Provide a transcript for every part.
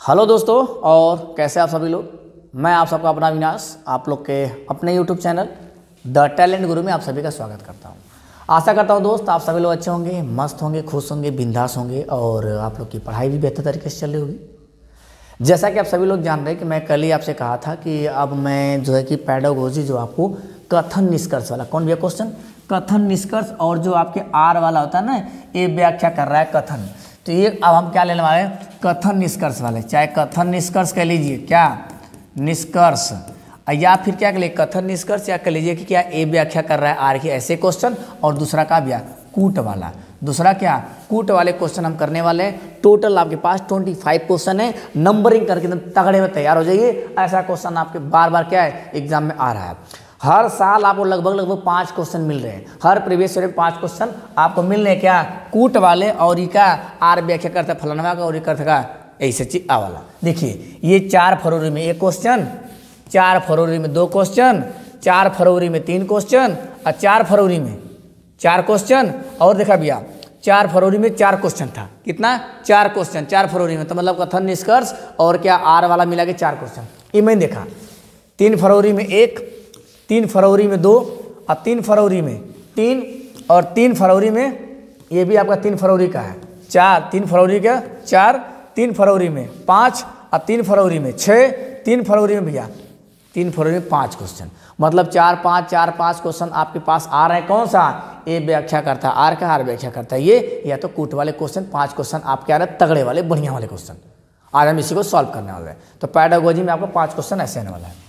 Hello दोस्तों, और कैसे आप सभी लोग। मैं आप सबका अपना अविनाश आप लोग के अपने यूट्यूब चैनल द टैलेंट गुरु में आप सभी का स्वागत करता हूं। आशा करता हूं दोस्त आप सभी लोग अच्छे होंगे, मस्त होंगे, खुश होंगे, बिंदास होंगे और आप लोग की पढ़ाई भी बेहतर तरीके से चल रही होगी। जैसा कि आप सभी लोग जान रहे हैं कि मैं कल ही आपसे कहा था कि अब मैं जो है कि पैडागोजी जो आपको कथन निष्कर्ष वाला, कौन भैया क्वेश्चन, कथन निष्कर्ष और जो आपके आर वाला होता है ना, ये व्याख्या कर रहा है कथन। तो ये अब हम क्या लेने वाले हैं, कथन निष्कर्ष वाले, चाहे कथन निष्कर्ष कह लीजिए, क्या निष्कर्ष, या फिर क्या कह लीजिए कथन निष्कर्ष, या कह लीजिए कि क्या ए व्याख्या कर रहा है आर की ऐसे क्वेश्चन, और दूसरा का भैया कूट वाला, दूसरा क्या कूट वाले क्वेश्चन हम करने वाले हैं। टोटल आपके पास 25 क्वेश्चन है, नंबरिंग करके एकदम तगड़े में तैयार हो जाइए। ऐसा क्वेश्चन आपके बार बार क्या है एग्जाम में आ रहा है। हर साल आपको लगभग 5 क्वेश्चन मिल रहे हैं, हर प्रीवियस ईयर में 5 क्वेश्चन आपको मिल रहे हैं, क्या कूट वाले, और का आर व्याख्या करता है फलाना का, और ये करता का ऐसे चीज आ वाला। देखिए ये 4 फरवरी में 1 क्वेश्चन, 4 फरवरी में 2 क्वेश्चन, 4 फरवरी में 3 क्वेश्चन, और 4 फरवरी में 4 क्वेश्चन, और देखा भैया 4 फरवरी में 4 क्वेश्चन था, कितना 4 क्वेश्चन 4 फरवरी में, तो मतलब कथन निष्कर्ष और क्या आर वाला मिला के 4 क्वेश्चन। ये मैंने देखा 3 फरवरी में 1, 3 फरवरी में 2, और 3 फरवरी में 3, और 3 फरवरी में ये भी आपका 3 फरवरी का है 4, 3 फरवरी का 4, 3 फरवरी में 5, और 3 फरवरी में 6, 3 फरवरी में भैया 3 फरवरी में 5 क्वेश्चन, मतलब 4-5 क्वेश्चन आपके पास आ रहे हैं। कौन सा, ए व्याख्या करता है आर का, आर व्याख्या करता है ये, या तो कूट वाले क्वेश्चन 5 क्वेश्चन आपके आ रहे हैं, तगड़े वाले बढ़िया वाले क्वेश्चन। आज हम इसी को सॉल्व करने वाले हैं। तो पैडागोजी में आपको 5 क्वेश्चन ऐसे आने वाला है।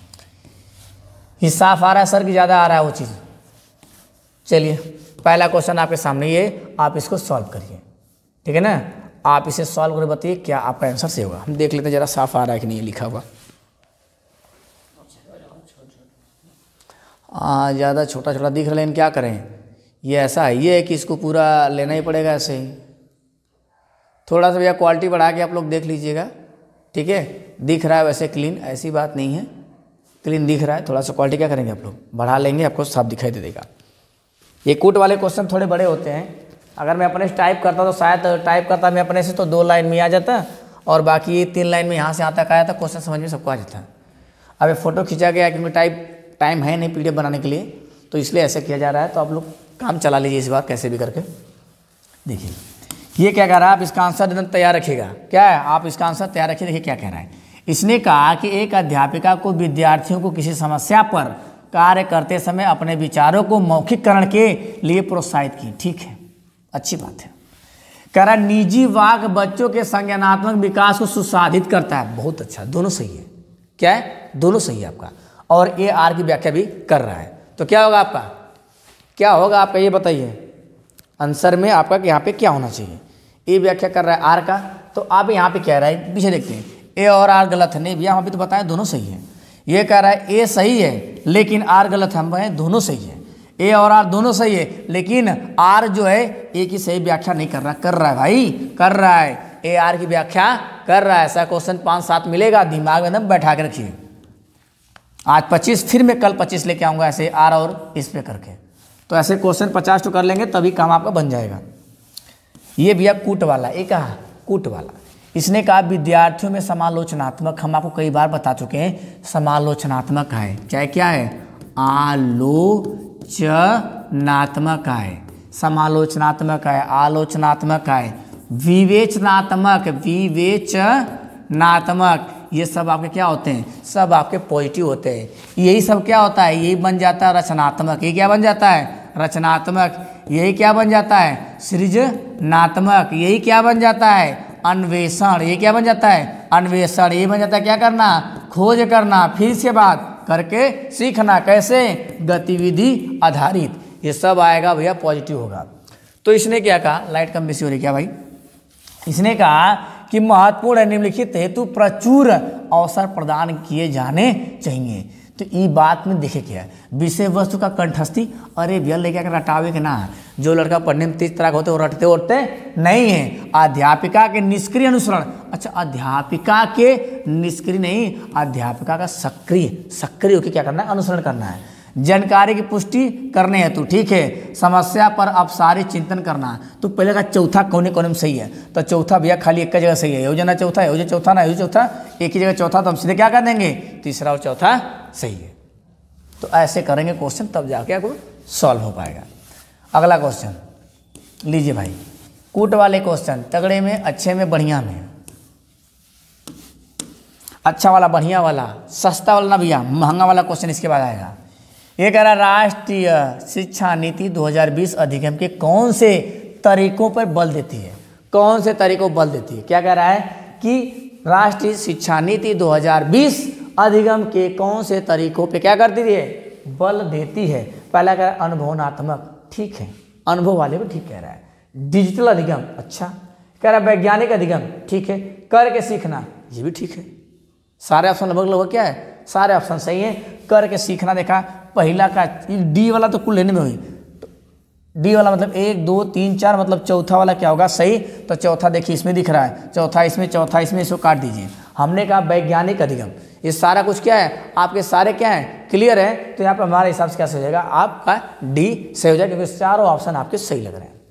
ये साफ आ रहा है सर कि ज़्यादा आ रहा है वो चीज़। चलिए पहला क्वेश्चन आपके सामने, ये आप इसको सॉल्व करिए, ठीक है ना। आप इसे सॉल्व करके बताइए क्या आपका आंसर सही होगा। हम देख लेते हैं जरा साफ आ रहा है कि नहीं लिखा हुआ। ज़्यादा छोटा छोटा दिख रहा है, लेकिन क्या करें, ये ऐसा है, ये है कि इसको पूरा लेना ही पड़ेगा ऐसे ही। थोड़ा सा भैया क्वालिटी बढ़ा के आप लोग देख लीजिएगा, ठीक है। दिख रहा है वैसे क्लीन, ऐसी बात नहीं है, क्लीन दिख रहा है। थोड़ा सा क्वालिटी क्या करेंगे आप लोग बढ़ा लेंगे, आपको साफ दिखाई दे देगा। ये कूट वाले क्वेश्चन थोड़े बड़े होते हैं, अगर मैं अपने से टाइप करता तो शायद टाइप करता मैं अपने से तो 2 लाइन में आ जाता, और बाकी 3 लाइन में यहाँ से यहाँ तक आया था, क्वेश्चन समझ में सबको आ जाता है। अब ये फोटो खींचा गया क्योंकि टाइम है नहीं पीडीएफ बनाने के लिए, तो इसलिए ऐसे किया जा रहा है। तो आप लोग काम चला लीजिए इस बार कैसे भी करके। देखिए ये क्या कह रहा है, आप इसका आंसर एकदम तैयार रखिएगा। क्या है, आप इसका आंसर तैयार रखिए। देखिए क्या कह रहा है, इसने कहा कि एक अध्यापिका को विद्यार्थियों को किसी समस्या पर कार्य करते समय अपने विचारों को मौखिककरण के लिए प्रोत्साहित की। ठीक है, अच्छी बात है। कह रहा निजी वाक बच्चों के संज्ञानात्मक विकास को सुसाधित करता है। बहुत अच्छा, दोनों सही है। क्या है, दोनों सही है आपका, और ए आर की व्याख्या भी कर रहा है। तो क्या होगा आपका, क्या होगा आपका ये बताइए आंसर में आपका यहाँ पे क्या होना चाहिए। ए व्याख्या कर रहा है आर का, तो आप यहाँ पे कह रहा है, पीछे देखते हैं, ए और आर गलत है। नहीं भैया वहाँ पे तो बताएं दोनों सही है। ये कह रहा है ए सही है लेकिन आर गलत है, हम कहें दोनों सही है। ए और आर दोनों सही है, लेकिन आर जो है ए की सही व्याख्या नहीं कर रहा। कर रहा है भाई, कर रहा है, ए आर की व्याख्या कर रहा है। ऐसा क्वेश्चन 5-7 मिलेगा, दिमाग में एकदम बैठा के रखिए। आज 25, फिर मैं कल 25 लेके आऊँगा ऐसे आर और इस पे करके। तो ऐसे क्वेश्चन 50 तो कर लेंगे तभी काम आपका बन जाएगा। ये भैया कूट वाला, एक कहा कूट वाला। इसने कहा विद्यार्थियों में समालोचनात्मक, हम आपको कई बार बता चुके हैं समालोचनात्मक है, चाहे क्या है आलोचनात्मक है, समालोचनात्मक है, आलोचनात्मक है, विवेचनात्मक, विवेचनात्मक, ये सब आपके क्या होते हैं, सब आपके पॉजिटिव होते हैं। यही सब क्या होता है, यही बन जाता है रचनात्मक। ये क्या बन जाता है, रचनात्मक। यही क्या बन जाता है, सृजनात्मक। यही क्या बन जाता है, अन्वेषण। ये क्या बन जाता है, अन्वेषण। ये बन जाता है क्या करना, खोज करना, फिर इसके बाद करके सीखना। कैसे, गतिविधि आधारित। ये सब आएगा भैया पॉजिटिव होगा। तो इसने क्या कहा, लाइट कम बेसी हो रही क्या भाई, इसने कहा कि महत्वपूर्ण निम्नलिखित हेतु प्रचुर अवसर प्रदान किए जाने चाहिए। तो ये बात में देखे क्या है, विषय वस्तु का कंठस्थी। अरे भैया लेके आकर रटावे के ना, जो लड़का पढ़ने में तेज तरह होते वो रटते उठते नहीं है। अध्यापिका के निष्क्रिय अनुसरण, अच्छा अध्यापिका के निष्क्रिय नहीं, अध्यापिका का सक्रिय होकर क्या करना है, अनुसरण करना है। जानकारी की पुष्टि करने हेतु, ठीक है, समस्या पर अपसारी चिंतन करना। तो पहले का चौथा कोने कोने में सही है, तो चौथा भैया खाली एक जगह सही है, योजना चौथा, योजना चौथा ना योजना चौथा, एक ही जगह चौथा, तो हम सीधे क्या कर देंगे, तीसरा और चौथा सही है। तो ऐसे करेंगे क्वेश्चन, तब जाके आपको सॉल्व हो पाएगा। अगला क्वेश्चन लीजिए भाई, कूट वाले क्वेश्चन, तगड़े में, अच्छे में, बढ़िया में। अच्छा वाला, बढ़िया वाला, सस्ता वाला ना भैया, महंगा वाला क्वेश्चन इसके बाद आएगा। ये कह रहा है राष्ट्रीय शिक्षा नीति 2020 अधिगम के कौन से तरीकों पर बल देती है, कौन से तरीकों पर बल देती है। क्या कह रहा है कि राष्ट्रीय शिक्षा नीति 2020 अधिगम के कौन से तरीकों पे क्या करती है, बल देती है। पहला कह रहा है अनुभवनात्मक, ठीक है, अनुभव वाले भी ठीक कह रहा है। डिजिटल अधिगम, अच्छा। कह रहा है वैज्ञानिक अधिगम, ठीक है। करके सीखना, ये भी ठीक है। सारे ऑप्शन लगभग क्या है, सारे ऑप्शन सही है। करके सीखना देखा, पहला का डी वाला तो कुल लेने में हुई, तो डी वाला मतलब 1 2 3 4, मतलब चौथा वाला क्या होगा सही। तो चौथा देखिए इसमें दिख रहा है, चौथा इसमें, चौथा इसमें, इसको काट दीजिए। हमने कहा वैज्ञानिक अधिगम, ये सारा कुछ क्या है, आपके सारे क्या है, क्लियर है। तो यहाँ पर हमारे हिसाब से क्या सही हो जाएगा, आपका डी सही हो जाएगा, क्योंकि चारों ऑप्शन आपके सही लग रहे हैं।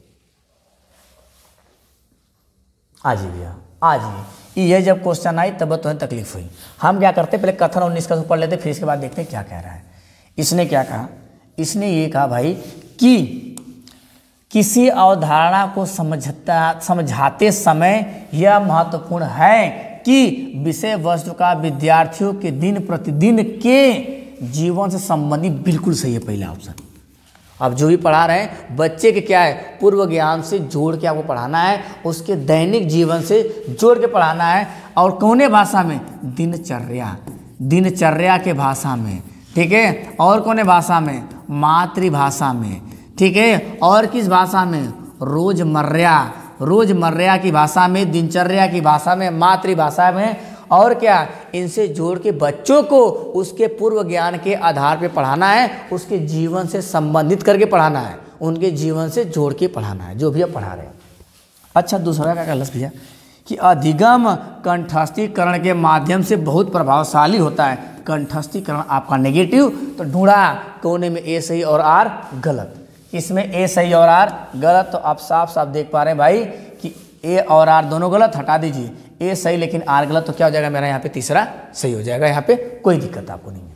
आज ही भैया, आज ही ये जब क्वेश्चन आई तब तो तकलीफ हुई। हम क्या करते, पहले कथन 19 का पढ़ लेते, फिर इसके बाद देखते क्या कह रहा है। इसने क्या कहा, इसने ये कहा भाई कि किसी अवधारणा को समझाते समय यह महत्वपूर्ण है कि विषय वस्तु का विद्यार्थियों के दिन प्रतिदिन के जीवन से संबंधित, बिल्कुल सही है पहला ऑप्शन। अब जो भी पढ़ा रहे हैं बच्चे के क्या है, पूर्व ज्ञान से जोड़ के आपको पढ़ाना है, उसके दैनिक जीवन से जोड़ के पढ़ाना है। और कौने भाषा में, दिनचर्या, दिनचर्या के भाषा में, ठीक है। और कौने भाषा में, मातृभाषा में, ठीक है। और किस भाषा में, रोजमर्रा, रोजमर्रा की भाषा में, दिनचर्या की भाषा में, मातृभाषा में। और क्या, इनसे जोड़ के बच्चों को उसके पूर्व ज्ञान के आधार पे पढ़ाना है, उसके जीवन से संबंधित करके पढ़ाना है, उनके जीवन से जोड़ के पढ़ाना है, जो भी आप पढ़ा रहे हैं। अच्छा, दूसरा क्या कहलस भैया कि अधिगम कंठस्थीकरण के माध्यम से बहुत प्रभावशाली होता है। कंठस्थीकरण आपका नेगेटिव, तो ढूंढा कोने में ए सही और आर गलत, इसमें ए सही और आर गलत। तो आप साफ साफ देख पा रहे हैं भाई कि ए और आर दोनों गलत, हटा दीजिए, ए सही लेकिन आर गलत, तो क्या हो जाएगा मेरा यहाँ पे तीसरा सही हो जाएगा। यहाँ पे कोई दिक्कत आपको नहीं है।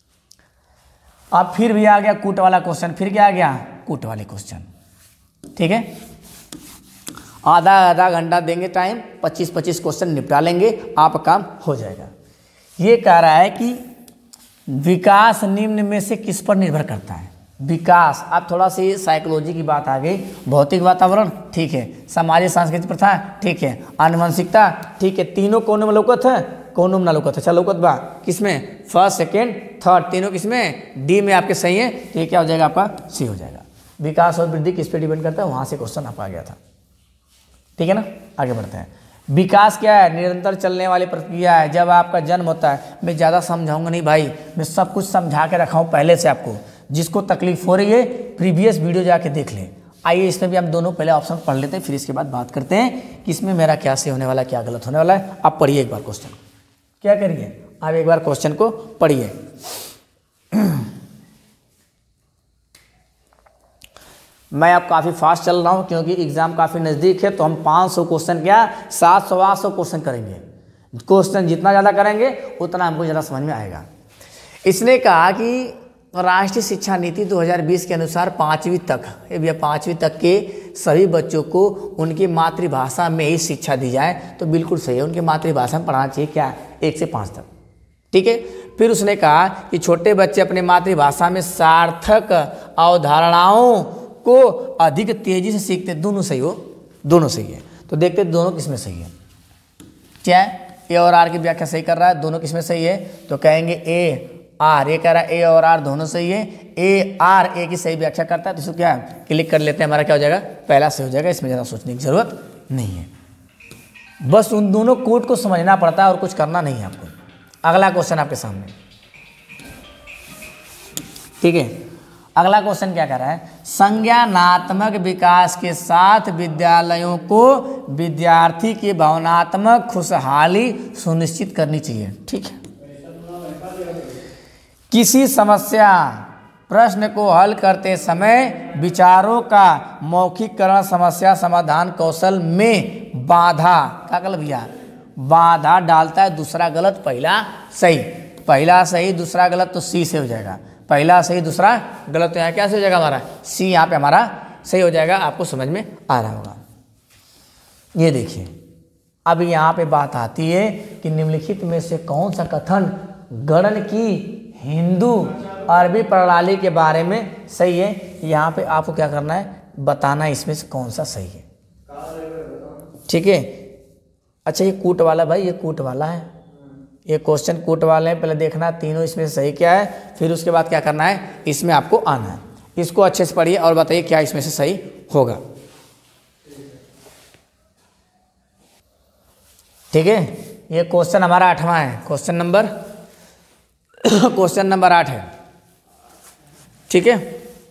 अब फिर भी आ गया कूट वाला क्वेश्चन, फिर क्या आ गया, कूट वाले क्वेश्चन, ठीक है। आधा आधा घंटा देंगे टाइम, 25-25 क्वेश्चन निपटा लेंगे, आप काम हो जाएगा। ये कह रहा है कि विकास निम्न में से किस पर निर्भर करता है। विकास, आप थोड़ा सी साइकोलॉजी की बात आ गई, भौतिक वातावरण, ठीक है, सामाजिक सांस्कृतिक प्रथा, ठीक है, आनुवंशिकता, ठीक है। तीनों कोनों में लौकत है, कोनों में ना लौकत है, चलो लौकत बा किसमें, फर्स्ट सेकेंड थर्ड, तीनों किसमें, डी में आपके सही है। तो ये क्या हो जाएगा, आपका सी हो जाएगा। विकास और वृद्धि किस पे डिपेंड करता है, वहाँ से क्वेश्चन आपका आ गया था, ठीक है ना। आगे बढ़ते हैं। विकास क्या है, निरंतर चलने वाली प्रक्रिया है। जब आपका जन्म होता है, मैं ज़्यादा समझाऊंगा नहीं भाई, मैं सब कुछ समझा के रखा हूँ पहले से आपको। जिसको तकलीफ हो रही है प्रीवियस वीडियो जाके देख लें। आइए इसमें भी हम दोनों पहले ऑप्शन पढ़ लेते हैं, फिर इसके बाद बात करते हैं कि इसमें मेरा क्या सही होने वाला है, क्या गलत होने वाला है। आप पढ़िए एक बार क्वेश्चन, क्या करिए आप एक बार क्वेश्चन को पढ़िए। मैं अब काफ़ी फास्ट चल रहा हूँ क्योंकि एग्ज़ाम काफ़ी नज़दीक है, तो हम 500 क्वेश्चन क्या 700-800 क्वेश्चन करेंगे। क्वेश्चन जितना ज़्यादा करेंगे उतना हमको ज़्यादा समझ में आएगा। इसने कहा कि राष्ट्रीय शिक्षा नीति 2020 के अनुसार 5वीं तक, ये भैया 5वीं तक के सभी बच्चों को उनकी मातृभाषा में ही शिक्षा दी जाए, तो बिल्कुल सही है, उनकी मातृभाषा में पढ़ाना चाहिए क्या, 1 से 5 तक, ठीक है। फिर उसने कहा कि छोटे बच्चे अपनी मातृभाषा में सार्थक अवधारणाओं को अधिक तेजी से सीखते, दोनों सही हो, दोनों सही है। तो देखते दोनों किसमें सही है, क्या ए और आर की व्याख्या सही कर रहा है, दोनों किसमें सही है, तो कहेंगे ए आर, ये कह रहा है ए और आर दोनों सही है, ए आर ए की सही व्याख्या करता है, तो इसको क्या क्लिक कर लेते हैं, हमारा क्या हो जाएगा, पहला सही हो जाएगा। इसमें ज़्यादा सोचने की जरूरत नहीं है, बस उन दोनों कोड को समझना पड़ता है और कुछ करना नहीं है आपको। अगला क्वेश्चन आपके सामने, ठीक है। अगला क्वेश्चन क्या कर रहा है, संज्ञानात्मक विकास के साथ विद्यालयों को विद्यार्थी की भावनात्मक खुशहाली सुनिश्चित करनी चाहिए, ठीक है। किसी समस्या प्रश्न को हल करते समय विचारों का मौखिककरण, समस्या समाधान कौशल में बाधा, क्या गलत भैया, बाधा डालता है। दूसरा गलत पहला सही, पहला सही दूसरा गलत, तो सी से हो जाएगा। पहला सही दूसरा गलत, तो यहाँ क्या से हो जाएगा हमारा सी, यहाँ पे हमारा सही हो जाएगा। आपको समझ में आ रहा होगा। ये देखिए अब यहाँ पे बात आती है कि निम्नलिखित में से कौन सा कथन गणन की हिंदू अरबी प्रणाली के बारे में सही है। यहाँ पे आपको क्या करना है, बताना है इसमें से कौन सा सही है। ठीक है, अच्छा ये कूट वाला भाई, ये कूट वाला है, ये क्वेश्चन कूट वाले हैं। पहले देखना तीनों इसमें से सही क्या है, फिर उसके बाद क्या करना है, इसमें आपको आना है। इसको अच्छे से पढ़िए और बताइए क्या इसमें से सही होगा। ठीक है, ये क्वेश्चन हमारा 8वां है, क्वेश्चन नंबर 8 है। ठीक है,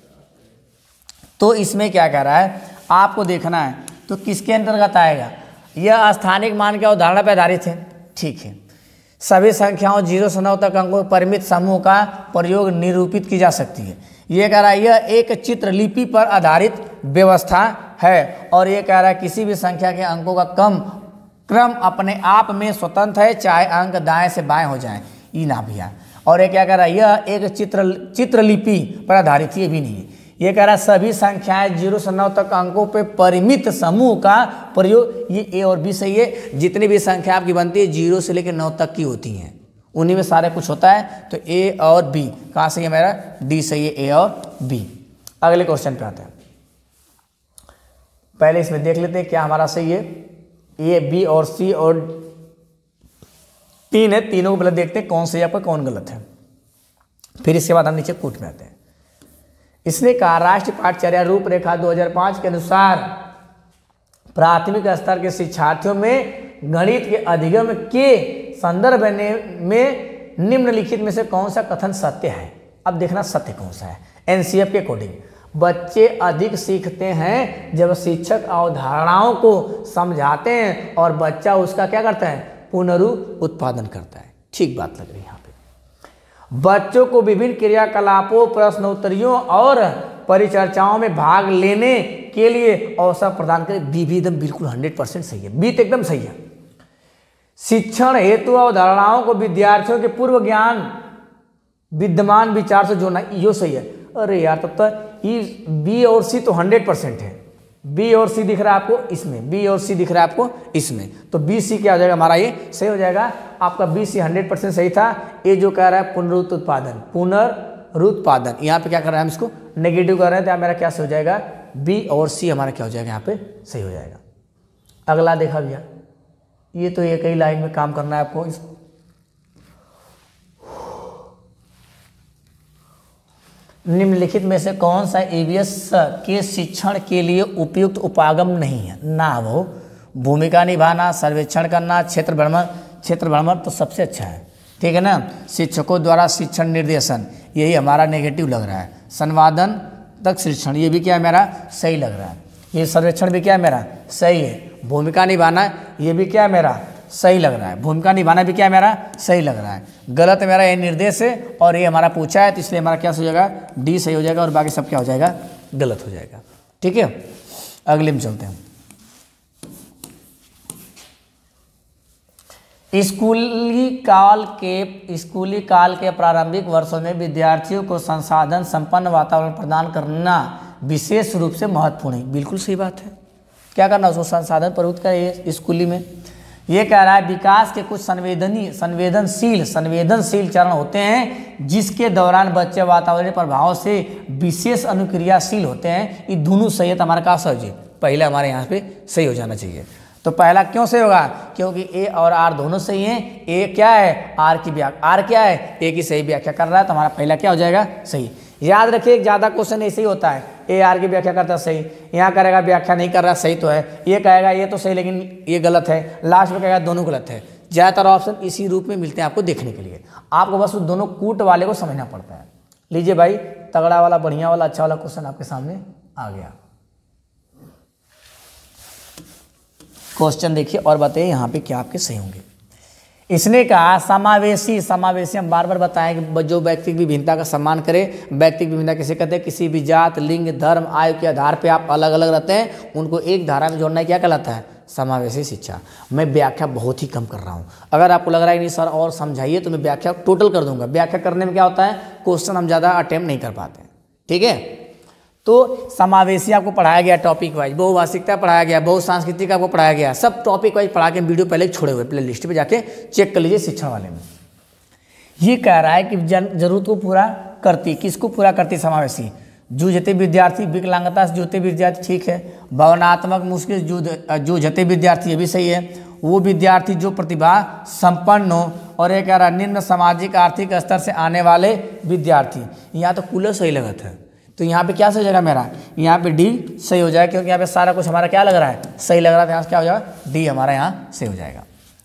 तो इसमें क्या कह रहा है आपको देखना है, तो किसके अंतर्गत आएगा। यह स्थानिक मान के अवधारणा पर आधारित है। ठीक है, सभी संख्याओं 0 से 9 तक अंकों परिमित समूह का प्रयोग निरूपित की जा सकती है। ये कह रहा है यह एक चित्रलिपि पर आधारित व्यवस्था है, और ये कह रहा है किसी भी संख्या के अंकों का क्रम अपने आप में स्वतंत्र है, चाहे अंक दाएं से बाएं हो जाएं। ये ना भैया, और ये क्या कह रहा है, यह एक चित्रलिपि पर आधारित, ये भी नहीं है। ये कह रहा है सभी संख्याएं 0 से 9 तक अंकों पे परिमित समूह का प्रयोग, ये ए और बी सही है। जितनी भी संख्या आपकी बनती है 0 से लेकर 9 तक की होती हैं, उन्हीं में सारे कुछ होता है। तो ए और बी कहाँ सही है, मेरा डी सही है, ए और बी। अगले क्वेश्चन पे आते हैं। पहले इसमें देख लेते हैं क्या हमारा सही है। ए बी और सी और 3 है, तीनों को पहले देखते हैं कौन सही आपका कौन गलत है, फिर इसके बाद हम नीचे कूट में आते हैं। इसने कहा राष्ट्रीय पाठ्यचर्या रूपरेखा 2005 के अनुसार प्राथमिक स्तर के शिक्षार्थियों में गणित के अधिगम के संदर्भ में निम्नलिखित में से कौन सा कथन सत्य है। अब देखना सत्य कौन सा है। एनसीएफ के अकॉर्डिंग बच्चे अधिक सीखते हैं जब शिक्षक अवधारणाओं को समझाते हैं और बच्चा उसका क्या करता है, पुनरुत्पादन करता है। ठीक बात लग रही है यहाँ पे। बच्चों को विभिन्न क्रियाकलापों, प्रश्नोत्तरियों और परिचर्चाओं में भाग लेने के लिए अवसर प्रदान करें। बी भी एकदम बिल्कुल 100% सही है, बी तो एकदम सही है। शिक्षण हेतु अवधारणाओं को विद्यार्थियों के पूर्व ज्ञान विद्यमान विचार से जोड़ना, यो सही है। अरे यार तब तो बी और सी तो 100% है। बी और सी दिख रहा है आपको इसमें, बी और सी दिख रहा है आपको इसमें, तो बी सी क्या हो जाएगा हमारा, ये सही हो जाएगा। आपका बी सी 100% सही था। ये जो कह रहा है पुनरुत्पादन, यहाँ पे क्या कर रहे हैं हम, इसको नेगेटिव कर रहे हैं, तो मेरा क्या सही हो जाएगा, बी और सी हमारा क्या हो जाएगा यहाँ पे सही हो जाएगा। अगला देखा भैया, ये तो एक ही लाइन में काम करना है आपको। निम्नलिखित में से कौन सा ईवीएस के शिक्षण के लिए उपयुक्त उपागम नहीं है। ना वो भूमिका निभाना, सर्वेक्षण करना, क्षेत्र भ्रमण तो सबसे अच्छा है। ठीक है ना, शिक्षकों द्वारा शिक्षण निर्देशन, यही हमारा नेगेटिव लग रहा है। संवादन तक शिक्षण, ये भी क्या है मेरा सही लग रहा है। ये सर्वेक्षण भी क्या है मेरा सही है। भूमिका निभाना, ये भी क्या है मेरा सही लग रहा है। भूमिका निभाना भी क्या है मेरा सही लग रहा है। गलत मेरा ये निर्देश है, और ये हमारा पूछा है, तो इसलिए हमारा क्या सही हो जाएगा, डी सही हो जाएगा, और बाकी सब क्या हो जाएगा, गलत हो जाएगा। ठीक है, अगले में चलते हैं। स्कूली काल के प्रारंभिक वर्षों में विद्यार्थियों को संसाधन संपन्न वातावरण प्रदान करना विशेष रूप से महत्वपूर्ण है। बिल्कुल सही बात है। क्या करना, उसको संसाधन प्रयुक्त करें स्कूली में। ये कह रहा है विकास के कुछ संवेदनशील चरण होते हैं जिसके दौरान बच्चे वातावरणीय प्रभाव से विशेष अनुक्रियाशील होते हैं। ये दोनों सही है, तो हमारा क्या सही है, पहले हमारे यहाँ पे सही हो जाना चाहिए। तो पहला क्यों सही होगा, क्योंकि ए और आर दोनों सही हैं। ए क्या है, आर की व्याख्या, आर क्या है, ए की सही व्याख्या कर रहा है, तो हमारा पहला क्या हो जाएगा सही। याद रखिए ज़्यादा क्वेश्चन ऐसे ही होता है, ए आर की व्याख्या करता है सही, यहाँ करेगा व्याख्या नहीं कर रहा सही तो है, ये कहेगा ये तो सही लेकिन ये गलत है, लास्ट में कहेगा दोनों गलत है। ज़्यादातर ऑप्शन इसी रूप में मिलते हैं आपको देखने के लिए। आपको बस उस दोनों कूट वाले को समझना पड़ता है। लीजिए भाई, तगड़ा वाला, बढ़िया वाला, अच्छा वाला क्वेश्चन आपके सामने आ गया। क्वेश्चन देखिए और बताइए यहाँ पे क्या आपके सही होंगे। इसने कहा समावेशी, समावेशी हम बार बार बताएं कि जो व्यक्ति की विभिन्नता का सम्मान करे। व्यक्ति की विभिन्नता किसे कहते हैं? किसी भी जात, लिंग, धर्म, आयु के आधार पे आप अलग अलग रहते हैं, उनको एक धारा में जोड़ना क्या कहलाता है? समावेशी शिक्षा। मैं व्याख्या बहुत ही कम कर रहा हूँ। अगर आपको लग रहा है कि नहीं सर और समझाइए, तो मैं व्याख्या टोटल कर दूंगा। व्याख्या करने में क्या होता है, क्वेश्चन हम ज़्यादा अटेम्प्ट नहीं कर पाते, ठीक है। तो समावेशी आपको पढ़ाया गया टॉपिक वाइज, बहुभाषिकता पढ़ाया गया, बहुसांस्कृतिक आपको पढ़ाया गया, सब टॉपिक वाइज पढ़ा के वीडियो पहले छोड़े हुए, प्ले लिस्ट पे जाके चेक कर लीजिए शिक्षण वाले में। ये कह रहा है कि जरूरत को पूरा करती, किसको पूरा करती? समावेशी। जूझते विद्यार्थी, विकलांगता से जूझते विद्यार्थी, ठीक है। भावनात्मक मुश्किल जूझते विद्यार्थी, ये भी सही है। वो विद्यार्थी जो प्रतिभा संपन्न हो, और एक कह रहा निम्न सामाजिक आर्थिक स्तर से आने वाले विद्यार्थी। यहाँ तो कूलर सही लगता है, तो यहाँ पे क्या सही हो जाएगा मेरा? यहाँ पे डी सही हो जाएगा, क्योंकि यहाँ पे सारा कुछ हमारा क्या लग रहा है? सही लग रहा था। यहाँ से क्या हो जाएगा? डी हमारा यहाँ सही हो जाएगा।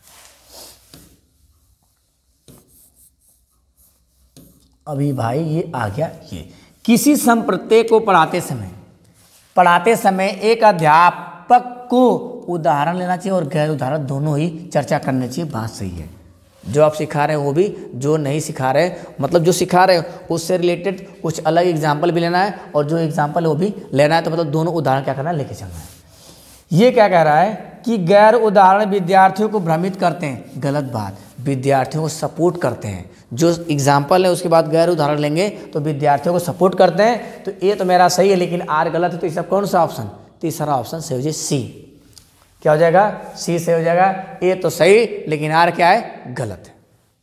अभी भाई ये आ गया। ये किसी संप्रत्यय को पढ़ाते समय एक अध्यापक को उदाहरण लेना चाहिए और गैर उदाहरण दोनों ही चर्चा करनी चाहिए। बात सही है। जो आप सिखा रहे हैं वो भी, जो नहीं सिखा रहे मतलब जो सिखा रहे हैं उससे रिलेटेड कुछ अलग एग्जाम्पल भी लेना है, और जो एग्जाम्पल है वो भी लेना है। तो मतलब दोनों उदाहरण क्या करना है? लेके चलना है। ये क्या कह रहा है कि गैर उदाहरण विद्यार्थियों को भ्रमित करते हैं। गलत बात। विद्यार्थियों को सपोर्ट करते हैं। जो एग्जाम्पल है उसके बाद गैर उदाहरण लेंगे तो विद्यार्थियों को सपोर्ट करते हैं। तो ये तो मेरा सही है, लेकिन आर गलत है। तो इसका कौन सा ऑप्शन? तीसरा ऑप्शन सही हो जाए, सी। क्या हो जाएगा? सी सही हो जाएगा। ए तो सही, लेकिन आर क्या है? गलत है।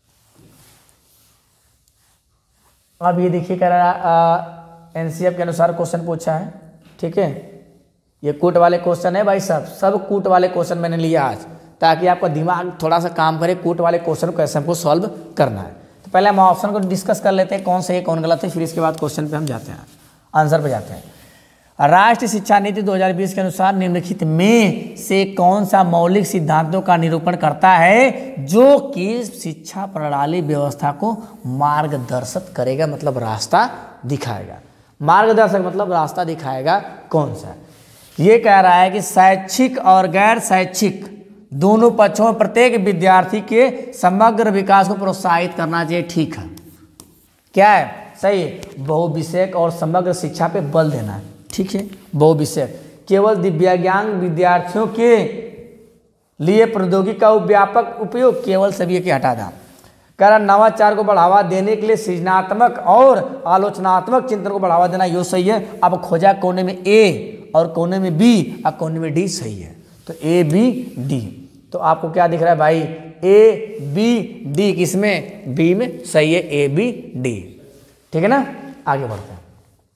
अब ये देखिए कह रहा एनसीएफ के अनुसार क्वेश्चन पूछा है, ठीक है। ये कूट वाले क्वेश्चन है भाई साहब, सब कूट वाले क्वेश्चन मैंने लिया आज, ताकि आपका दिमाग थोड़ा सा काम करे। कूट वाले क्वेश्चन को कैसे हमको सॉल्व करना है। तो पहले हम ऑप्शन को डिस्कस कर लेते हैं, कौन सही कौन गलत है, फिर इसके बाद क्वेश्चन पे हम जाते हैं, आंसर पे जाते हैं। राष्ट्रीय शिक्षा नीति 2020 के अनुसार निम्नलिखित में से कौन सा मौलिक सिद्धांतों का निरूपण करता है जो कि शिक्षा प्रणाली व्यवस्था को मार्गदर्शित करेगा, मतलब रास्ता दिखाएगा। मार्गदर्शक मतलब रास्ता दिखाएगा कौन सा? ये कह रहा है कि शैक्षिक और गैर शैक्षिक दोनों पक्षों में प्रत्येक विद्यार्थी के समग्र विकास को प्रोत्साहित करना चाहिए। ठीक है, क्या है? सही है। बहुविषयक और समग्र शिक्षा पे बल देना है। ठीक है, बहुविषयक। केवल दिव्यांग विद्यार्थियों के लिए प्रौद्योगिकी का व्यापक उपयोग, केवल सभी के हटा दें। कारण नवाचार को बढ़ावा देने के लिए सृजनात्मक और आलोचनात्मक चिंतन को बढ़ावा देना, यो सही है। अब खोजा कोने में ए और कोने में बी और कोने में डी सही है। तो ए बी डी, तो आपको क्या दिख रहा है भाई? ए बी डी किसमें? बी में सही है, ए बी डी। ठीक है ना, आगे बढ़ते हैं।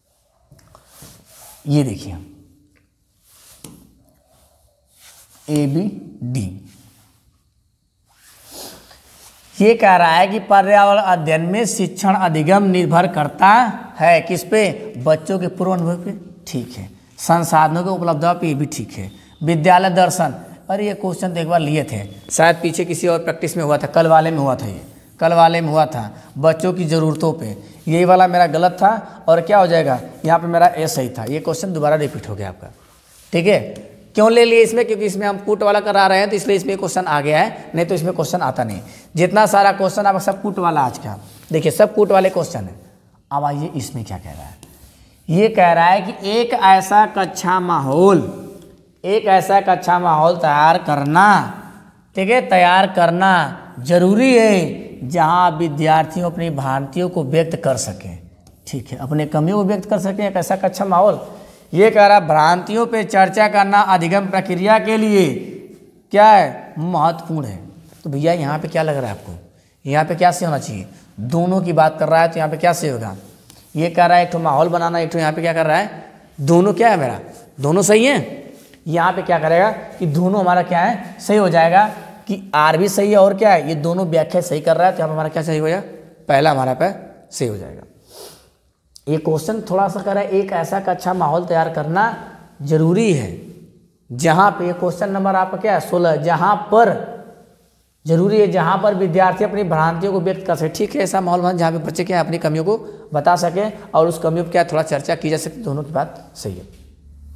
ये देखिए ए बी डी, ये कह रहा है कि पर्यावरण अध्ययन में शिक्षण अधिगम निर्भर करता है किस पे? बच्चों के पूर्व अनुभव पे। ठीक है। संसाधनों की उपलब्धता पे भी ठीक है। विद्यालय दर्शन, अरे ये क्वेश्चन तो एक बार लिए थे, शायद पीछे किसी और प्रैक्टिस में हुआ था, कल वाले में हुआ था। ये कल वाले में हुआ था बच्चों की ज़रूरतों पे। यही वाला मेरा गलत था, और क्या हो जाएगा? यहाँ पे मेरा ए सही था। ये क्वेश्चन दोबारा रिपीट हो गया आपका। ठीक है, क्यों ले लिए इसमें? क्योंकि इसमें हम कूट वाला करा रहे हैं, तो इसलिए इसमें क्वेश्चन आ गया है, नहीं तो इसमें क्वेश्चन आता नहीं। जितना सारा क्वेश्चन आपका सब कूट वाला आज का, देखिए सब कूट वाले क्वेश्चन है। अब आइए इसमें क्या कह रहा है। ये कह रहा है कि एक ऐसा कक्षा माहौल तैयार करना, ठीक है, तैयार करना जरूरी है जहाँ विद्यार्थियों अपनी भ्रांतियों को व्यक्त कर सकें। ठीक है, अपने कमियों को व्यक्त कर सकें। एक ऐसा कक्षा माहौल, ये कह रहा है भ्रांतियों पे चर्चा करना अधिगम प्रक्रिया के लिए क्या है? महत्वपूर्ण है। तो भैया यहाँ पे क्या लग रहा है आपको? यहाँ पे क्या सही होना चाहिए? दोनों की बात कर रहा है, तो यहाँ पे क्या सही होगा? ये कह रहा है एक तो माहौल बनाना, एक तो यहाँ पे क्या कर रहा है? दोनों क्या है मेरा? दोनों सही है। यहाँ पे क्या करेगा कि दोनों हमारा क्या है? सही हो जाएगा कि आर भी सही है, और क्या है? ये दोनों व्याख्या सही कर रहा है, तो यहाँ पे हमारा क्या सही हो जाएगा? पहला हमारा पे सही हो जाएगा। ये क्वेश्चन थोड़ा सा कर रहा है एक ऐसा अच्छा माहौल तैयार करना जरूरी है जहाँ पे, क्वेश्चन नंबर आपका क्या है? 16, जहाँ पर जरूरी है, जहाँ पर विद्यार्थी अपनी भ्रांतियों को व्यक्त कर सके। ठीक है, ऐसा माहौल बना जहाँ पे बच्चे क्या अपनी कमियों को बता सके और उस कमियों पर क्या थोड़ा चर्चा की जा सकती। दोनों की बात सही है।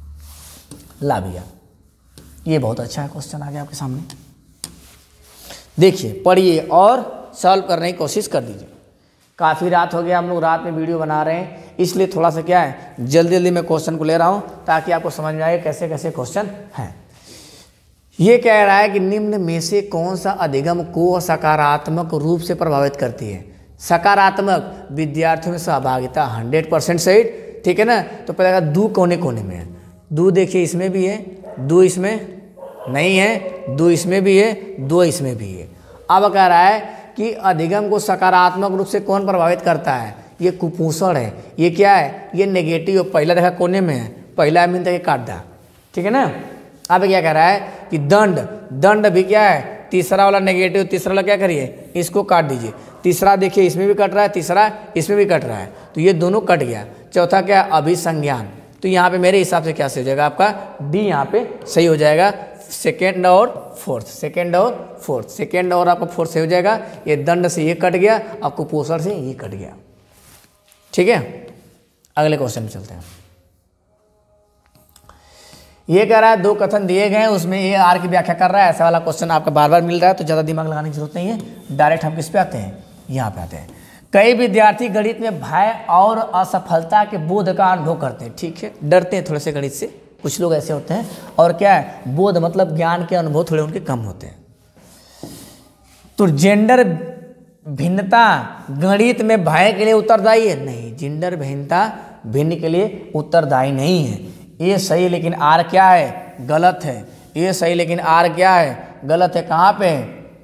ला भैया, ये बहुत अच्छा है क्वेश्चन आ गया आपके सामने। देखिए, पढ़िए और सॉल्व करने की कोशिश कर दीजिए। काफ़ी रात हो गया, हम लोग रात में वीडियो बना रहे हैं, इसलिए थोड़ा सा क्या है, जल्दी जल्दी मैं क्वेश्चन को ले रहा हूँ ताकि आपको समझ में आए कैसे कैसे क्वेश्चन हैं। ये कह रहा है कि निम्न में से कौन सा अधिगम को सकारात्मक रूप से प्रभावित करती है। सकारात्मक, विद्यार्थियों में सहभागिता 100% सही, ठीक है ना। तो पहले दू कोने कोने में है, दू देखिए इसमें भी है, दू इसमें नहीं है, दो इसमें भी है, दो इसमें भी है। अब कह रहा है कि अधिगम को सकारात्मक रूप से कौन प्रभावित करता है। ये कुपोषण है, ये क्या है, ये नेगेटिव। पहला देखा कोने में है, पहला मीन तक काट दा, ठीक है ना। अब क्या कह रहा है कि दंड, दंड भी क्या है, तीसरा वाला नेगेटिव, तीसरा वाला क्या करिए, इसको काट दीजिए। तीसरा देखिए इसमें भी कट रहा है, तीसरा इसमें भी कट रहा है, तो ये दोनों कट गया। चौथा क्या, अभिसंज्ञान। तो यहाँ पे मेरे हिसाब से क्या सही हो जाएगा, आपका डी यहाँ पे सही हो जाएगा। सेकेंड और फोर्थ, सेकेंड और फोर्थ, सेकेंड और आपका फोर्थ सही हो जाएगा। ये दंड से ये कट गया और कुपोषण से ये कट गया, ठीक है। अगले क्वेश्चन में चलते हैं। ये कह रहा है दो कथन दिए गए हैं, उसमें ये आर की व्याख्या कर रहा है। ऐसा वाला क्वेश्चन आपका बार बार मिल रहा है, तो ज़्यादा दिमाग लगाने की जरूरत नहीं है। डायरेक्ट हम किस पे आते हैं, यहाँ पे आते हैं। कई विद्यार्थी गणित में भय और असफलता के बोध का अनुभव करते हैं, ठीक है, डरते हैं थोड़े से गणित से, कुछ लोग ऐसे होते हैं। और क्या है, बोध मतलब ज्ञान के अनुभव थोड़े उनके कम होते हैं। तो जेंडर भिन्नता गणित में भय के लिए उत्तरदायी है, नहीं, जेंडर भिन्नता भिन्न के लिए उत्तरदायी नहीं है। ये सही, लेकिन आर क्या है, गलत है। ये सही, लेकिन आर क्या है, गलत है। कहाँ पे,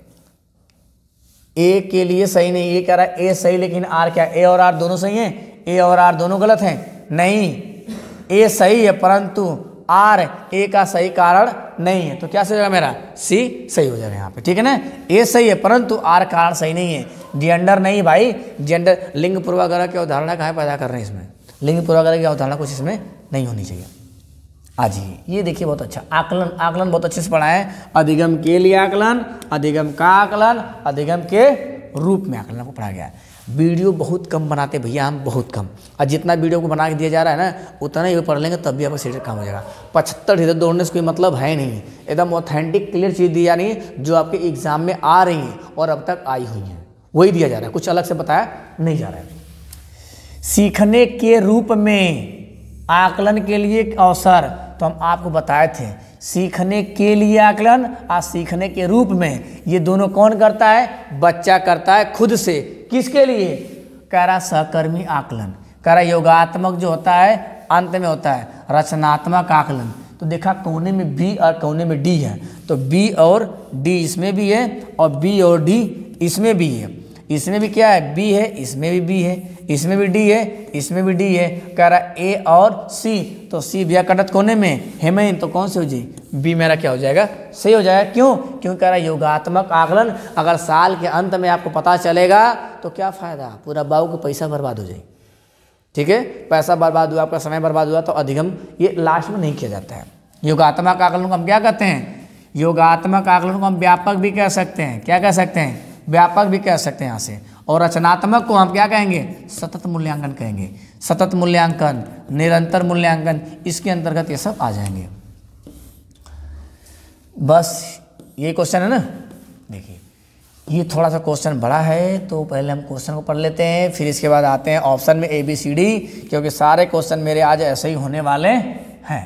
ए के लिए सही नहीं। ये कह रहा है ए सही, लेकिन आर क्या, ए और आर दोनों सही हैं, ए और आर दोनों गलत हैं, नहीं, ए सही है परंतु आर ए का सही कारण नहीं है। तो क्या सही होगा मेरा, सी सही हो जाएगा यहाँ पे, ठीक है ना। ए सही है परंतु आर कारण सही नहीं है। जेंडर नहीं भाई, जेंडर लिंग पूर्वाग्रह की अवधारणा कहाँ पैदा कर रहे हैं इसमें, लिंग पूर्वाग्रह की अवधारणा कुछ इसमें नहीं होनी चाहिए। आज ये देखिए बहुत अच्छा आकलन, आकलन बहुत अच्छे से पढ़ा है। अधिगम के लिए आकलन, अधिगम का आकलन, अधिगम के रूप में आकलन को पढ़ा गया है। वीडियो बहुत कम बनाते भैया हम, बहुत कम, और जितना वीडियो को बना के दिया जा रहा है ना, उतना ही पढ़ लेंगे तब भी आपका सीटेट कम हो जाएगा। 75 इधर दौड़ने से कोई मतलब है नहीं, एकदम ऑथेंटिक क्लियर चीज़ दी जा रही है जो आपके एग्जाम में आ रही है और अब तक आई हुई है, वही दिया जा रहा है, कुछ अलग से बताया नहीं जा रहा है। सीखने के रूप में आकलन के लिए एक अवसर, तो हम आपको बताए थे, सीखने के लिए आकलन और सीखने के रूप में, ये दोनों कौन करता है, बच्चा करता है खुद से। किसके लिए, कह रहा सहकर्मी आकलन, कह रहा योगात्मक जो होता है अंत में होता है रचनात्मक आकलन। तो देखा कोने में बी और कोने में डी है, तो बी और डी इसमें भी है और बी और डी इसमें भी है। इसमें भी क्या है, बी है, इसमें भी बी है, इसमें भी डी है, इसमें भी डी है। कह रहा ए और सी, तो सी भैया कटत कोने में हेमेन, तो कौन से हो जी, बी मेरा क्या हो जाएगा, सही हो जाएगा। क्यों, क्योंकि कह रहा योगात्मक आकलन अगर साल के अंत में आपको पता चलेगा तो क्या फ़ायदा, पूरा बाबू का पैसा बर्बाद हो जाए, ठीक है, पैसा बर्बाद हुआ, आपका समय बर्बाद हुआ। तो अधिगम ये लास्ट में नहीं किया जाता है। योगात्मक आकलन को हम क्या कहते हैं, योगात्मक आकलन को हम व्यापक भी कह सकते हैं, क्या कह सकते हैं, व्यापक भी कह सकते हैं यहाँ से। और रचनात्मक को हम क्या कहेंगे, सतत मूल्यांकन कहेंगे, सतत मूल्यांकन, निरंतर मूल्यांकन, इसके अंतर्गत ये सब आ जाएंगे। बस ये क्वेश्चन है ना। देखिए ये थोड़ा सा क्वेश्चन बड़ा है, तो पहले हम क्वेश्चन को पढ़ लेते हैं, फिर इसके बाद आते हैं ऑप्शन में ABCD, क्योंकि सारे क्वेश्चन मेरे आज ऐसे ही होने वाले हैं।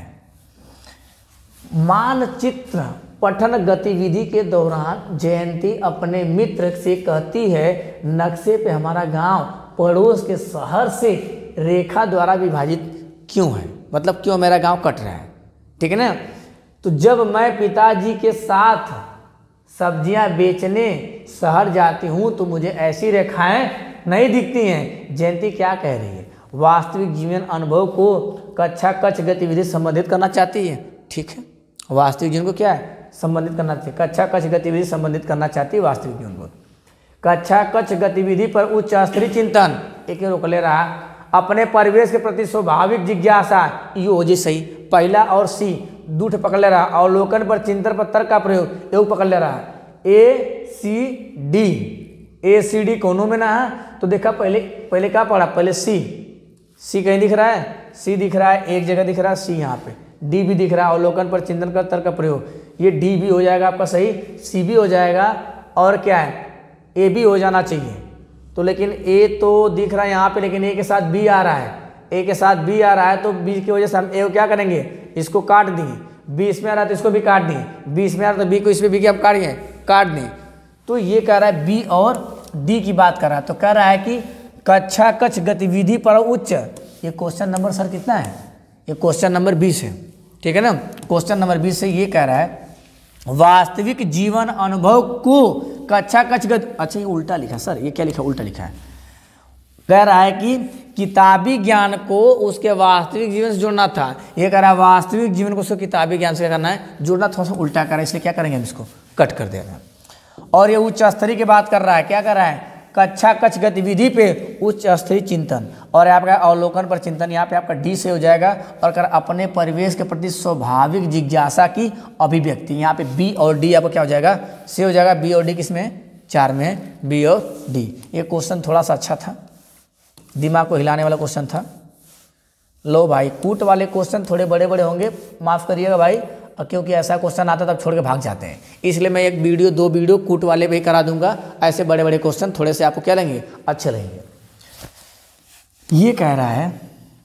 मानचित्र पठन गतिविधि के दौरान जयंती अपने मित्र से कहती है, नक्शे पे हमारा गांव पड़ोस के शहर से रेखा द्वारा विभाजित क्यों है, मतलब क्यों मेरा गांव कट रहा है, ठीक है ना। तो जब मैं पिताजी के साथ सब्जियां बेचने शहर जाती हूं तो मुझे ऐसी रेखाएं नहीं दिखती हैं। जयंती क्या कह रही है, वास्तविक जीवन अनुभव को कक्षा कक्ष गतिविधि संबंधित करना चाहती है, ठीक है, वास्तविक जीवन को क्या है संबंधित करना चाहिए, कक्षा कक्ष गतिविधि संबंधित करना चाहती है वास्तविक जीवन को। कक्षा कक्ष गतिविधि पर उच्च स्तरीय चिंतन, एक रोक ले रहा, अपने परिवेश के प्रति स्वाभाविक जिज्ञासा, ये हो जी सही, पहला और सी दूठ पकड़ ले रहा, अवलोकन पर चिंतन पर तर्क का प्रयोग एक पकड़ ले रहा। ACD कोनों में ना है, तो देखा पहले क्या पढ़ा, पहले सी कहीं दिख रहा है, सी दिख रहा है एक जगह दिख रहा है, सी यहाँ पे, डी भी दिख रहा है, अवलोकन पर चिंतन कर तर्क का प्रयोग, ये डी भी हो जाएगा आपका सही, सी भी हो जाएगा और क्या है ए बी हो जाना चाहिए। तो लेकिन ए तो दिख रहा है यहाँ पे, लेकिन ए के साथ बी आ रहा है, ए के साथ बी आ रहा है, तो बी की वजह से हम ए को क्या करेंगे, इसको काट देंगे। बी इसमें आ रहा है तो इसको भी काट देंगे, बी इसमें आ रहा है तो बी को इसमें बी की आप काट दें। तो ये कह रहा है बी और डी की बात कर रहा है। तो कह रहा है कि कक्षा कक्ष गतिविधि पर उच्च, ये क्वेश्चन नंबर सर कितना है, ये क्वेश्चन नंबर 20 है, ठीक है ना। क्वेश्चन नंबर 20 से ये कह रहा है वास्तविक जीवन अनुभव को कक्षा कक्ष अच्छा ये उल्टा लिखा सर, ये क्या लिखा, उल्टा लिखा है। कह रहा है कि किताबी ज्ञान को उसके वास्तविक जीवन से जोड़ना था, ये कह रहा है वास्तविक जीवन को उसको किताबी ज्ञान से क्या करना है, जोड़ना। थोड़ा सा उल्टा कर रहा है, इसलिए क्या करेंगे हम इसको कट कर देना। और ये उच्च स्तरीय की बात कर रहा है, क्या कर रहा है, कक्षा कक्ष गतिविधि पे उच्च स्तरीय चिंतन, और आपका अवलोकन पर चिंतन, यहाँ पे आपका डी से हो जाएगा। और कर अपने परिवेश के प्रति स्वाभाविक जिज्ञासा की अभिव्यक्ति, यहाँ पे बी और डी आपको क्या हो जाएगा, से हो जाएगा। बी और डी किसमें, 4 में, बी और डी। ये क्वेश्चन थोड़ा सा अच्छा था, दिमाग को हिलाने वाला क्वेश्चन था। लो भाई, कूट वाले क्वेश्चन थोड़े बड़े बड़े होंगे, माफ़ करिएगा भाई, क्योंकि ऐसा क्वेश्चन आता तब छोड़ के भाग जाते हैं, इसलिए मैं एक वीडियो 2 वीडियो कूट वाले भी करा दूंगा। ऐसे बड़े बड़े क्वेश्चन थोड़े से आपको क्या लेंगे, अच्छे लगेंगे। ये कह रहा है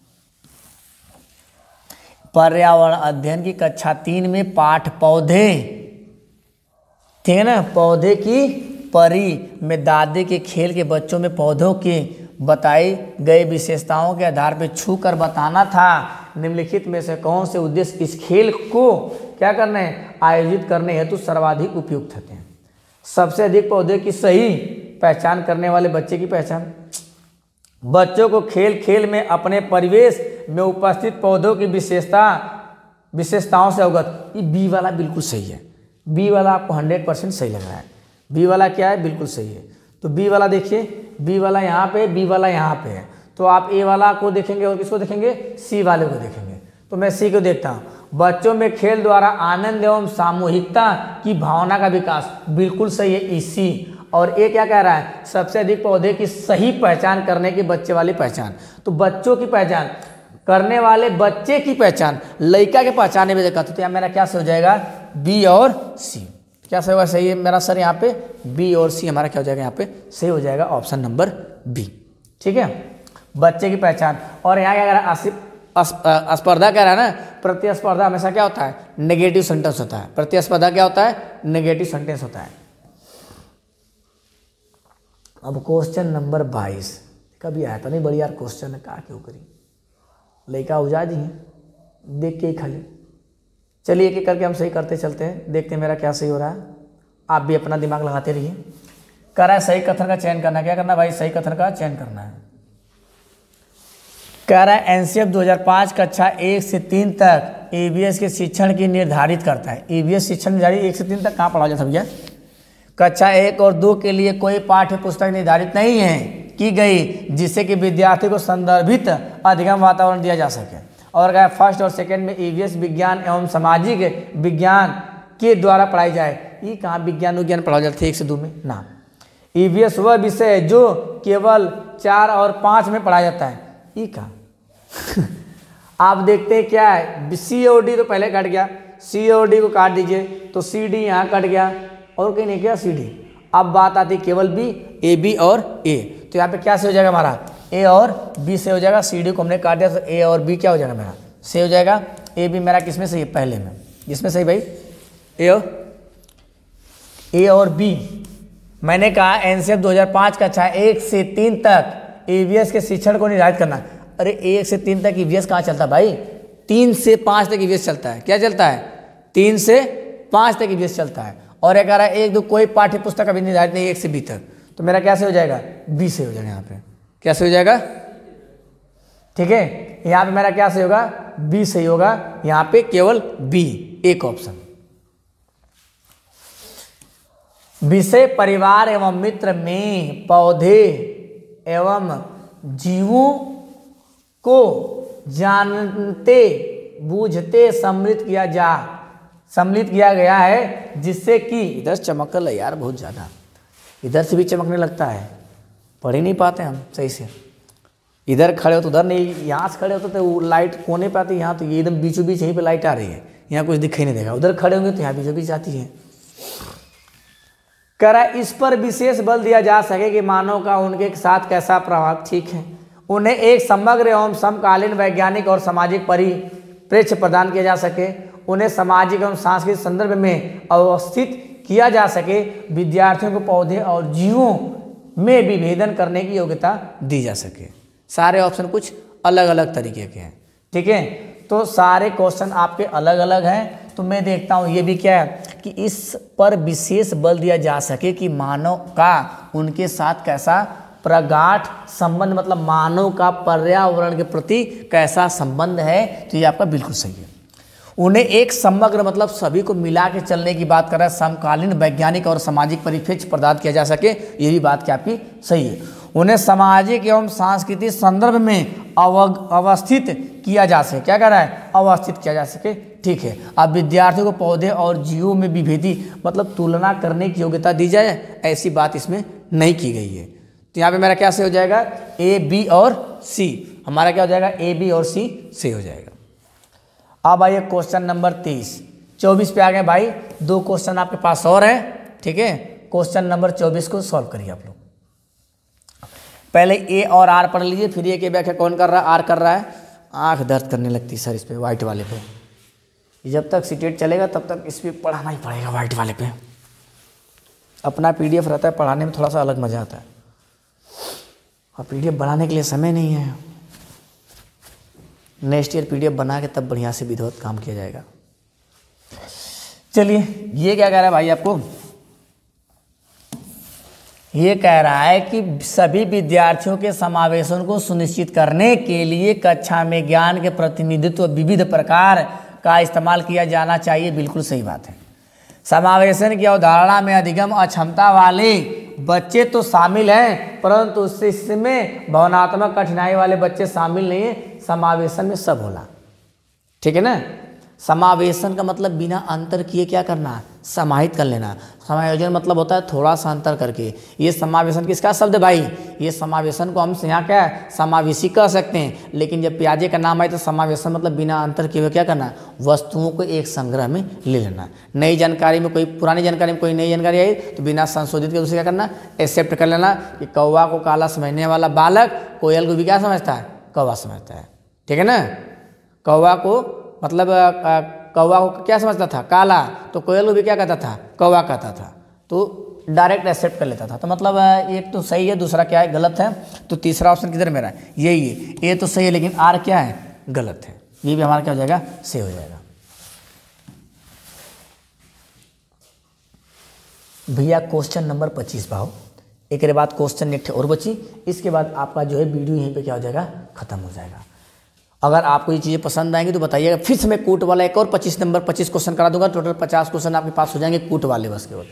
पर्यावरण अध्ययन की कक्षा 3 में पाठ पौधे, ठीक है ना, पौधे की परी में दादे के खेल के बच्चों में पौधों के बताई गई विशेषताओं के आधार पर छू कर बताना था। निम्नलिखित में से कौन से उद्देश्य इस खेल को क्या करने हैं, आयोजित करने हेतु सर्वाधिक उपयुक्त होते हैं। सबसे अधिक पौधे की सही पहचान करने वाले बच्चे की पहचान, बच्चों को खेल खेल में अपने परिवेश में उपस्थित पौधों की विशेषताओं से अवगत। ये बी वाला बिल्कुल सही है, बी वाला आपको 100% सही लग रहा है। बी वाला क्या है, बिल्कुल सही है। तो बी वाला देखिए, बी वाला यहाँ पे, बी वाला यहाँ पे है, तो आप ए वाला को देखेंगे और किसको देखेंगे, सी वाले को देखेंगे। तो मैं सी को देखता हूँ, बच्चों में खेल द्वारा आनंद एवं सामूहिकता की भावना का विकास, बिल्कुल सही है, ई सी। और ए क्या कह रहा है, सबसे अधिक पौधे की सही पहचान करने की बच्चे वाली पहचान। तो बच्चों की पहचान करने वाले बच्चे की पहचान, लड़का के पहचाने में देखा, तो यहाँ मेरा क्या से हो जाएगा, बी और सी। क्या सही होगा, सही है मेरा सर, यहाँ पे बी और सी हमारा क्या हो जाएगा, यहाँ पे सही हो जाएगा ऑप्शन नंबर बी, ठीक है, बच्चे की पहचान। और यहाँ क्या कह रहा है, स्पर्धा कह रहा है ना, प्रतिस्पर्धा हमेशा क्या होता है, नेगेटिव सेंटेंस होता है। प्रतिस्पर्धा क्या होता है, नेगेटिव सेंटेंस होता है। अब क्वेश्चन नंबर 22 कभी आया था नहीं, बड़ी यार क्वेश्चन है, कहा क्यों करी, लड़का उजा जी देख के ही खाली। चलिए एक एक करके हम सही करते चलते हैं, देखते हैं मेरा क्या सही हो रहा है, आप भी अपना दिमाग लगाते रहिए। कह रहा है सही कथन का चयन करना, क्या करना भाई, सही कथन का चयन करना है। कह रहा है एनसीएफ 2005 कक्षा 1 से 3 तक ईवीएस के शिक्षण की निर्धारित करता है। ईवीएस शिक्षण निर्धारित 1 से 3 तक कहाँ पढ़ा जाता भैया, कक्षा 1 और 2 के लिए कोई पाठ्य पुस्तक निर्धारित नहीं है की गई जिससे कि विद्यार्थी को संदर्भित अधिगम वातावरण दिया जा सके। और कहा फर्स्ट और सेकंड में ईवीएस विज्ञान एवं सामाजिक विज्ञान के द्वारा पढ़ाई जाए। ये कहाँ विज्ञान पढ़ाया जाता है 1 से 2 में ना, ईवीएस वह विषय है जो केवल 4 और 5 में पढ़ाया जाता है। ये कहाँ आप देखते हैं क्या है, सी और डी तो पहले कट गया, सी और डी को काट दीजिए तो सी डी यहाँ कट गया और कहीं नहीं क्या सी डी। अब बात आती केवल बी, ए बी और ए, तो यहाँ पे क्या से हो जाएगा हमारा, ए और बी से हो जाएगा। सी डी को हमने काट दिया तो ए और बी क्या हो जाएगा मेरा, से हो जाएगा। ए बी मेरा किसमें सही है, पहले में, जिसमें सही भाई ए और बी। मैंने कहा एनसीएफ 2005 कक्षा 1 से 3 तक ईवीएस के शिक्षण को निर्धारित करना। अरे 1 से 3 तक ईवीएस कहाँ चलता है भाई, 3 से 5 तक ईवीएस चलता है। क्या चलता है, 3 से 5 तक ईवीएस चलता है। और एक आ रहा है 1 2 कोई पाठ्य पुस्तक अभी निर्धारित नहीं 1 से बी तक, तो मेरा कैसे हो जाएगा, बी से हो जाएगा। यहाँ पे कैसे हो जाएगा, ठीक है, यहाँ पे मेरा क्या सही होगा, बी सही होगा। यहाँ पे केवल बी, एक ऑप्शन। विषय परिवार एवं मित्र में पौधे एवं जीवों को जानते बूझते सम्मिलित किया गया है, जिससे कि इधर चमकल है यार बहुत ज़्यादा, इधर से भी चमकने लगता है, पढ़ ही नहीं पाते हम सही से। इधर खड़े हो तो उधर नहीं, यहाँ से खड़े होते तो वो लाइट कोने पे आती है, यहाँ तो ये एकदम बीचों बीच यहीं पे लाइट आ रही है, यहाँ कुछ दिखाई नहीं देगा। उधर खड़े होंगे तो यहाँ बीचों बीच आती है। कह रहा है इस पर विशेष बल दिया जा सके कि मानव का उनके साथ कैसा प्रभाव, ठीक है, उन्हें एक समग्र एवं समकालीन वैज्ञानिक और सामाजिक परिप्रेक्ष्य प्रदान किया जा सके, उन्हें सामाजिक एवं सांस्कृतिक संदर्भ में अवस्थित किया जा सके, विद्यार्थियों को पौधे और जीवों में विभेदन करने की योग्यता दी जा सके। सारे ऑप्शन कुछ अलग अलग तरीके के हैं, ठीक है। तो सारे क्वेश्चन आपके अलग अलग हैं। तो मैं देखता हूँ ये भी क्या है कि इस पर विशेष बल दिया जा सके कि मानव का उनके साथ कैसा प्रगाढ़ संबंध, मतलब मानव का पर्यावरण के प्रति कैसा संबंध है। तो ये आपका बिल्कुल सही है। उन्हें एक समग्र, मतलब सभी को मिला के चलने की बात कर रहा है, समकालीन वैज्ञानिक और सामाजिक परिप्रेक्ष्य प्रदान किया जा सके, ये भी बात क्या आपकी सही है। उन्हें सामाजिक एवं सांस्कृतिक संदर्भ में अवस्थित किया जा सके, क्या कह रहा है, अवस्थित किया जा सके, ठीक है। अब विद्यार्थियों को पौधे और जीवों में विभेदी, मतलब तुलना करने की योग्यता दी जाए, ऐसी बात इसमें नहीं की गई है। तो यहाँ पे मेरा क्या से हो जाएगा, ए बी और सी, हमारा क्या हो जाएगा, ए बी और सी से हो जाएगा। अब आइए क्वेश्चन नंबर 24 पे आ गए भाई। 2 क्वेश्चन आपके पास और है, ठीक है। क्वेश्चन नंबर 24 को सॉल्व करिए आप लोग। पहले ए और आर पढ़ लीजिए, फिर ए की व्याख्या कौन कर रहा है, आर कर रहा है। आंख दर्द करने लगती सर इस पे, वाइट वाले पे। जब तक सीटेट चलेगा तब तक इस पे पढ़ाना ही पड़ेगा, वाइट वाले पे। अपना पीडीएफ रहता है, पढ़ाने में थोड़ा सा अलग मजा आता है, और पीडीएफ बनाने के लिए समय नहीं है। नेक्स्ट ईयर पीडीएफ बना के तब बढ़िया से विधिवत काम किया जाएगा। चलिए, ये क्या कह रहा है भाई आपको, ये कह रहा है कि सभी विद्यार्थियों के समावेशन को सुनिश्चित करने के लिए कक्षा में ज्ञान के प्रतिनिधित्व विविध प्रकार का इस्तेमाल किया जाना चाहिए। बिल्कुल सही बात है। समावेशन की अवधारणा में अधिगम अक्षमता वाले बच्चे तो शामिल हैं, परंतु इसमें भावनात्मक कठिनाई वाले बच्चे शामिल नहीं है। समावेशन में सब होला, ठीक है ना। समावेशन का मतलब बिना अंतर किए क्या करना, समाहित कर लेना। समायोजन मतलब होता है थोड़ा सा अंतर करके। ये समावेशन किसका शब्द है भाई, ये समावेशन को हम यहाँ क्या है, समावेशी कह सकते हैं। लेकिन जब प्याजे का नाम आए तो समावेशन मतलब बिना अंतर किए हुए क्या करना, वस्तुओं को एक संग्रह में ले लेना। नई जानकारी में कोई, पुरानी जानकारी में कोई नई जानकारी आई तो बिना संशोधित के दूसरे क्या करना, एक्सेप्ट कर लेना। कि कौवा को काला समझने वाला बालक कोयल को भी क्या समझता है, कौवा समझता है, ठीक है ना। कौवा को मतलब कौवा को क्या समझता था, काला, तो कोयल को भी क्या कहता था, कौवा कहता था। तो डायरेक्ट एक्सेप्ट कर लेता था। तो मतलब एक तो सही है, दूसरा क्या है, गलत है। तो तीसरा ऑप्शन किधर मेरा, यही है। ए तो सही है लेकिन आर क्या है, गलत है। ये भी हमारा क्या हो जाएगा, सही हो जाएगा। भैया क्वेश्चन नंबर 25 भाव, एक के बाद क्वेश्चन नेक्स्ट और बची, इसके बाद आपका जो है वीडियो यहीं पे क्या हो जाएगा, खत्म हो जाएगा। अगर आपको ये चीज़ें पसंद आएंगी तो बताइएगा, फिर से मैं कूट वाला एक और 25 नंबर 25 क्वेश्चन करा दूंगा। टोटल 50 क्वेश्चन आपके पास हो जाएंगे कूट वाले बस केवल।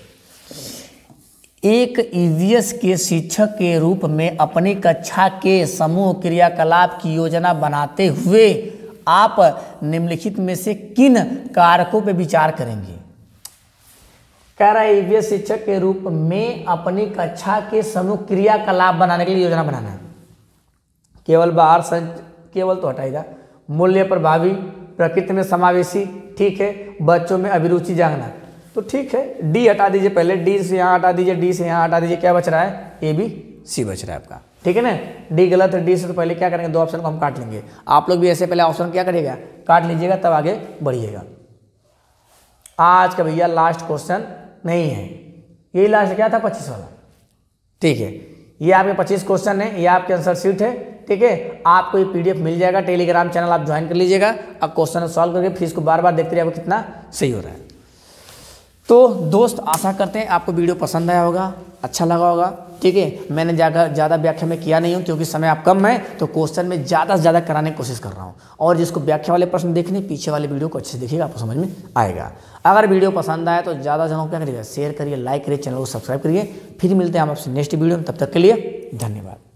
एक ईवीएस के शिक्षक के रूप में अपनी कक्षा के समूह क्रियाकलाप की योजना बनाते हुए आप निम्नलिखित में से किन कारकों पर विचार करेंगे। कह रहा है ईवीएस शिक्षक के रूप में अपनी कक्षा के समूह क्रियाकलाप बनाने के लिए योजना बनाना है। केवल बाहर केवल तो हटाएगा, मूल्य प्रभावी, प्रकृति में समावेशी, ठीक है, बच्चों में अभिरुचि जागना। तो ठीक है, डी हटा दीजिए, पहले डी से यहाँ हटा दीजिए, डी से यहाँ हटा दीजिए, क्या बच रहा है, ए बी सी बच रहा है आपका, ठीक है ना। डी गलत है, डी से तो पहले क्या करेंगे, 2 ऑप्शन को हम काट लेंगे। आप लोग भी ऐसे पहले ऑप्शन क्या करिएगा, काट लीजिएगा, तब आगे बढ़िएगा। आज का भैया लास्ट क्वेश्चन नहीं है, यही लास्ट क्या था, 25 वाला, ठीक है। ये आपके 25 क्वेश्चन है, ये आपके आंसर शीट है, ठीक है। आपको ये पीडीएफ मिल जाएगा, टेलीग्राम चैनल आप ज्वाइन कर लीजिएगा। अब क्वेश्चन सॉल्व करके फिर इसको बार बार देखते रहिए आपको कितना सही हो रहा है। तो दोस्त आशा करते हैं आपको वीडियो पसंद आया होगा, अच्छा लगा होगा, ठीक है। मैंने ज़्यादा व्याख्या में किया नहीं हूँ क्योंकि समय आप कम है, तो क्वेश्चन में ज़्यादा से ज़्यादा कराने की कोशिश कर रहा हूँ। और जिसको व्याख्या वाले प्रश्न देखने, पीछे वाले वीडियो को अच्छे से देखिएगा, आपको समझ में आएगा। अगर वीडियो पसंद आए तो ज़्यादा जनों को क्या करिएगा, शेयर करिए, लाइक करिए, चैनल को सब्सक्राइब करिए। फिर मिलते हैं हम आपसे नेक्स्ट वीडियो में, तब तक के लिए धन्यवाद।